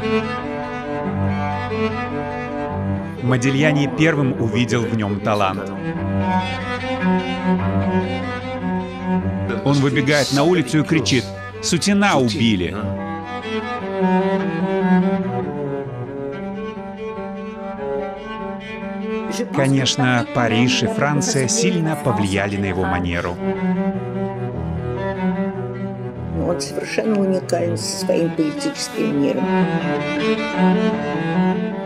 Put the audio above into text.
Модильяни первым увидел в нем талант. Он выбегает на улицу и кричит: «Сутена убили!» Конечно, Париж и Франция сильно повлияли на его манеру. Он совершенно уникален со своим поэтическим миром.